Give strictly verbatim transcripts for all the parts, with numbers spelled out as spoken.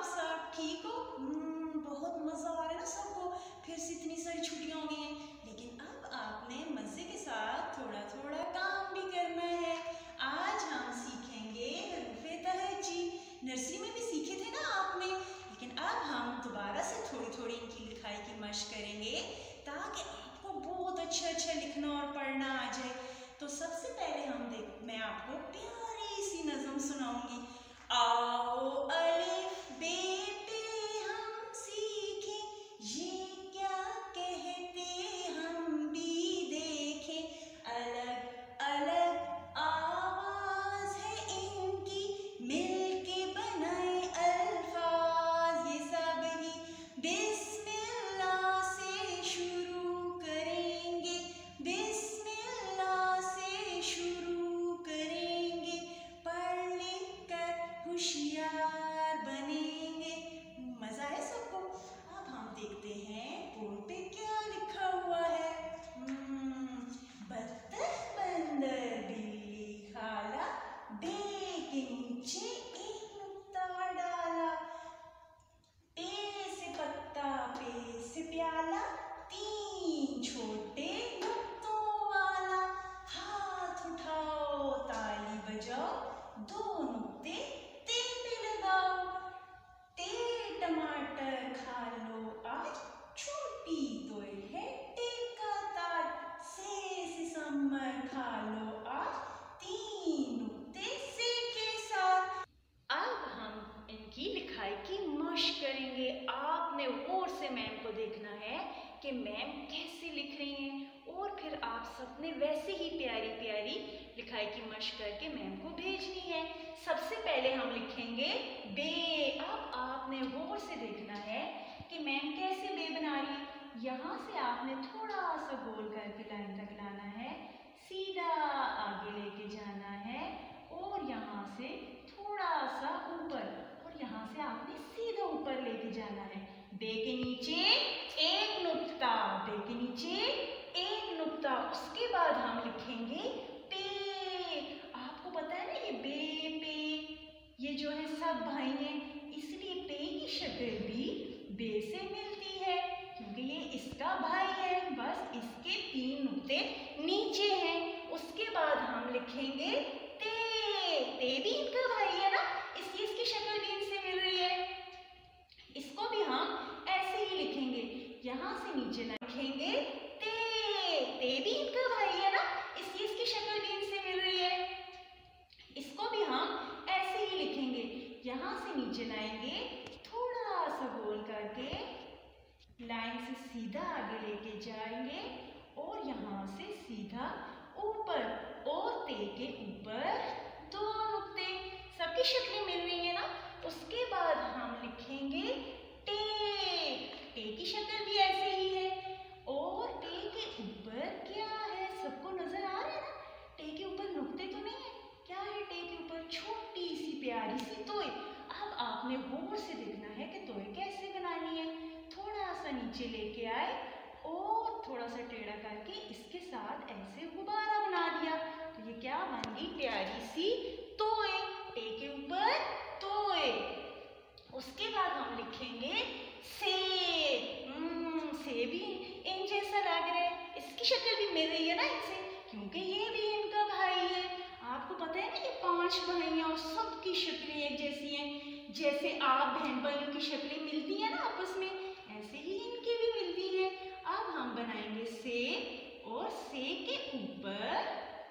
आप सब ठीक हो? हम्म, बहुत मजा आ रहा है ना सबको। फिर से इतनी सारी छुट्टियां हो गई हैं, लेकिन अब आपने मजे के साथ थोड़ा थोड़ा काम भी करना है। आज हम सीखेंगे हरूफे तहज्जी। नर्सरी में भी सीखे थे ना आपने, लेकिन अब हम दोबारा से थोड़ी थोड़ी इनकी लिखाई की मशक करेंगे ताकि आपको बहुत अच्छा अच्छा लिखना और पढ़ना आ जाए। तो सबसे पहले हम देख मैं आपको प्यारी सी नज़म सुनाऊंगी। आओ अलिफ बे पे हम सीखें, ये क्या कहते हम भी देखें। अलग अलग आवाज है इनकी, मिलके बनाए अल्फाज। ये सब ही बिस्मिल्लाह से शुरू करेंगे, बिस्मिल्लाह से शुरू करेंगे। पढ़ लिख कर होशियार बनेंगे। मजा आया सबको? अब हम देखते हैं बोर्ड पे क्या लिखा हुआ है। बत्तख बंदर बिल्ली खाला, बे के नीचे एक नुक्ता डाला। पे से पत्ता, पे से प्याला, तीन छोटे नुक्तों वाला। हाथ उठाओ ताली बजाओ, दो नुक्ते ते पे लगाओ। ते टमाटर खा लो आज, छोटी तोय है टे का ताज। से सिसम्बर खा लो आज, तीन नुक्ते से के साथ। अब हम इनकी लिखाई की मशक करेंगे। आपने गौर से मैम को देखना है कि मैम कैसे लिख रही हैं, और फिर आप सबने वैसे ही प्यारी प्यारी लिखाई की मशक करके मैम को भेजनी है। सबसे पहले हम लिखेंगे बे। अब आपने गौर से देखना है कि मैम कैसे बे बना रही है। यहाँ से आपने थोड़ा सा गोल करके लाइन तक लाना है, सीधा आगे लेके जाना है, और यहाँ से थोड़ा सा ऊपर, और यहाँ से आपने सीधा ऊपर लेके जाना है। बे के नीचे एक नुक्ता, बे के नीचे एक नुक्ता। उसके बाद हम लिखेंगे पे। आपको पता है ना ये बे पे ये जो है सब भाई हैं, इसलिए पे की शक्ल भी बे से मिलती है क्योंकि ये इसका भाई है। बस इसके तीन नुक्ते नीचे हैं। उसके बाद हम लिखेंगे ते। ते भी इनका भाई है ना, इसलिए इसकी शक्ल भी इनसे मिल रही है। इसको भी हम ऐसे ही लिखेंगे, यहाँ से नीचे लिखेंगे ते। ते भी इनका भाई है ना, इसलिए इसकी शक्ल भी इनसे मिल रही है। इसको भी हम ऐसे ही लिखेंगे, यहाँ से नीचे लाएंगे, थोड़ा सा गोल करके लाइन से सीधा आगे लेके जाएंगे, और यहाँ से सीधा ऊपर, और ते के ऊपर दो नुक्ते। सबकी शक्लें मिल रही है ना। उसके बाद हम लिखेंगे टे। टे की शक्ल भी ऐसे ही है, और टे के ऊपर क्या है सबको नजर आ रहा है ना। टे के ऊपर नुक्ते तो नहीं है, क्या है टे के ऊपर? छोटी सी प्यारी सी तोय। अब आपने गौर से देखना है कि तोय कैसे बनानी है। थोड़ा सा नीचे लेके आए, और थोड़ा सा टेढ़ा करके इसके साथ ऐसे गुब्बारा बना दिया, तो ये क्या बन गई? प्यारी सी तोय। टे के ऊपर तोय। उसके बाद हम लिखेंगे से। हम्म, से भी इन जैसा लग रहा है, इसकी शक्ल भी मिल रही है ना इनसे, क्योंकि ये भी इनका भाई है। आपको पता है ना ये पांच भाई हैं और सबकी शक्लें एक जैसी हैं। जैसे आप बहन भाइयों की शक्लें मिलती है ना आपस में, ऐसे ही इनकी भी मिलती है। अब हम बनाएंगे से, और से के ऊपर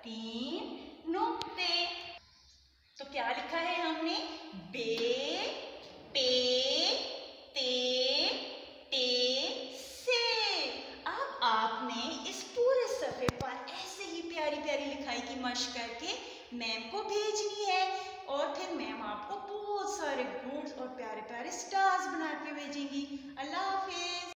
तीन नुक्ते। तो क्या लिखा है हमने? बे, पे, ते, टे, से। अब आपने इस पूरे सफ़े पर ऐसे ही प्यारी प्यारी लिखाई की मशक करके मैम को भेजनी है, और फिर मैम आपको बहुत सारे गुड्स और प्यारे प्यारे स्टार्स बना के भेजेंगी। अल्लाह हाफिज।